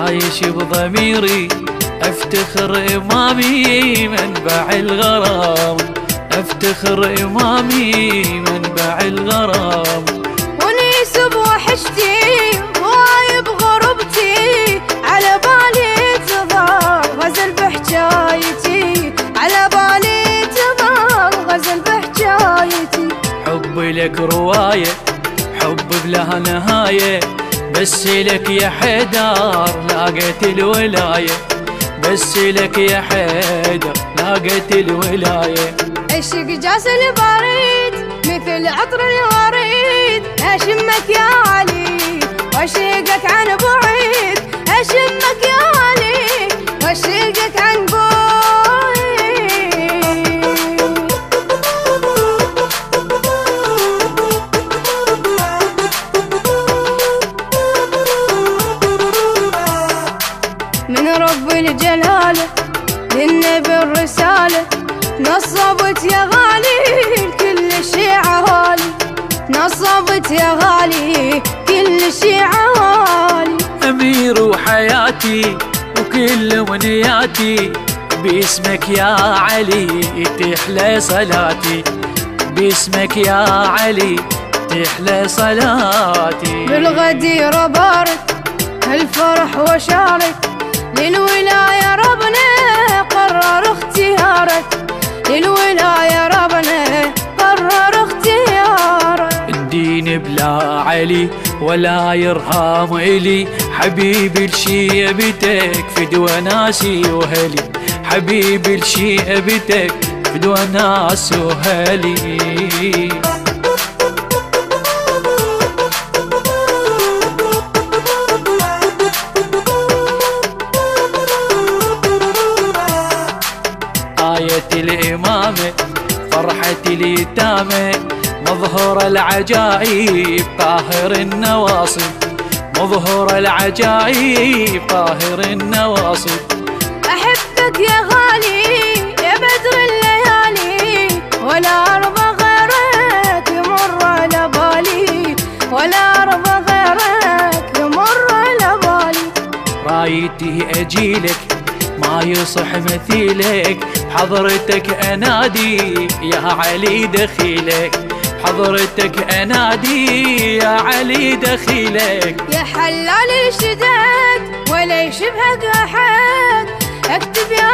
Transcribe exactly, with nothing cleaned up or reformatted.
عايش بضميري افتخر امامي منبع الغرام، افتخر امامي منبع الغرام. ونيس بوحشتي غايب غربتي، على بالي تظل غزل بحجايتي، على بالي تظل غزل بحجايتي. حبي لك رواية حب بلا نهاية، بس لك يا حيدر لاقيت الولاية، بس لك يا حيدر لاقيت الولاية. عشق جاس البريد مثل عطر الوريد، اشمك يا علي واشقك عن بعيد، اشمك يا علي واشقك عن بعيد. من رب الجلالة للنبي الرسالة، نصبت يا غالي كل شي عالي، نصبت يا غالي كل شي عالي. أمير وحياتي وكل منياتي، باسمك يا علي تحلى صلاتي، باسمك يا علي تحلى صلاتي. بالغدير بارك هالفرح وشارك، للولاية ربنا قرر اختيارك، للولاية ربنا قرر اختيارك. الدين بلا علي ولا يرهام إلي، حبيبي لشيبتك فدوى ناسي وهلي، حبيبي لشيبتك فدوى ناس وهلي. آية الإمامة فرحة اليتامى، مظهر العجائب طاهر النواصب، مظهر العجائب طاهر النواصب. أحبك يا غالي يا بدر الليالي، ولا أرضى غيرك يمر على بالي، ولا أرضى غيرك يمر على بالي. رايتي أجيلك ما يصح مثيلك، بحضرتك أنادي يا علي دخيلك، بحضرتك أنادي يا علي دخيلك. يا حلال الشداد ولا يشبهك أحد، اكتب يا